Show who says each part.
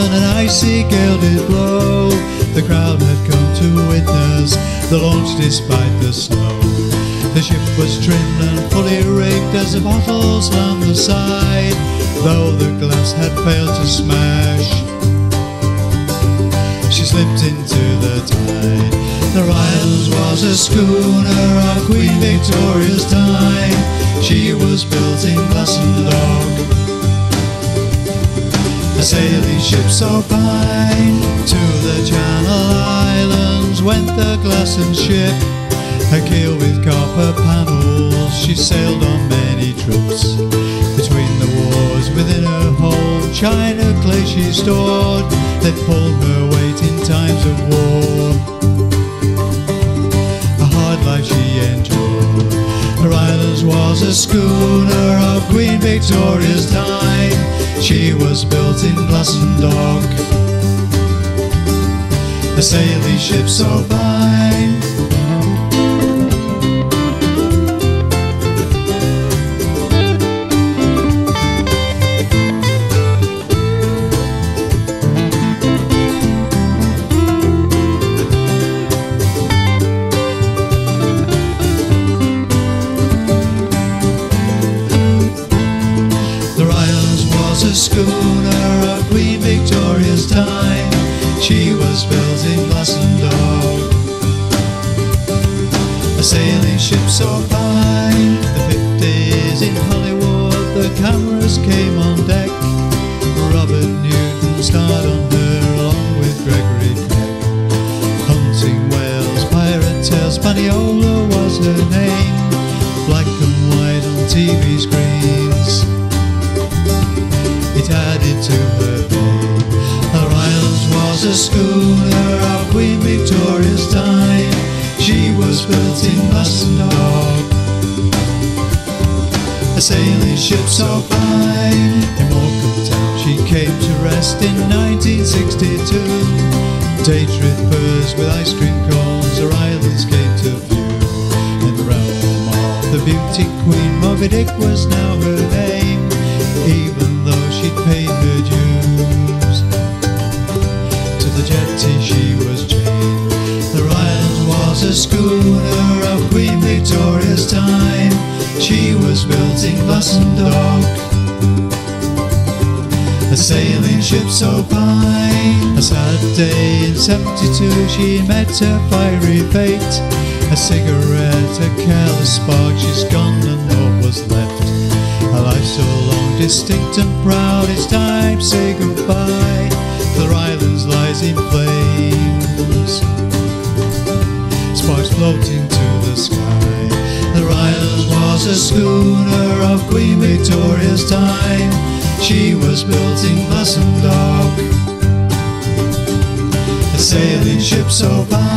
Speaker 1: and an icy gale did blow. The crowd had come to witness the launch despite the snow. The ship was trimmed and fully rigged as the bottles on the side, though the glass had failed to smash. She slipped into the tide. The Ryelands was a schooner of Queen Victoria's time. She was built in glass and oak, a sailing ship so fine. To the Channel Islands went the glassed ship, a keel with copper panels. She sailed on many trips. Between the wars within her hold, china clay she stored, that pulled her weight in times of war. A hard life she endured. The Ryelands was a schooner of Queen Victoria's time. She was built in glass and oak, a sailing ship so fine. A schooner of Queen Victoria's time. She was built in glass and oak, a sailing ship so fine. The 50s in Hollywood, the cameras came on deck. Robert Newton starred on her along with Gregory Peck. Hunting whales, pirate tales, Paniola was her name. Black and white on TV screens, it added to her fame. The Ryelands was a schooner of Queen Victoria's time. She was built in glass and oak, a sailing ship so fine. In Morecambe Town she came to rest in 1962. Day trippers with ice cream cones, the Ryelands came to view. In the realm of the beauty queen, Moby Dick was now her name, even though she'd paid her dues. To the jetty she was chained. The Ryelands was a schooner of Queen Victoria's time. She was built in glass and oak, a sailing ship so fine. A sad day in 72 she met her fiery fate. A cigarette, a careless spark, she's gone and naught was left. A life so long, distinct and proud, it's time to say goodbye. The Ryelands lies in flames, sparks floating to the sky. The Ryelands was a schooner of Queen Victoria's time. She was built in glass and oak, a sailing ship so fine.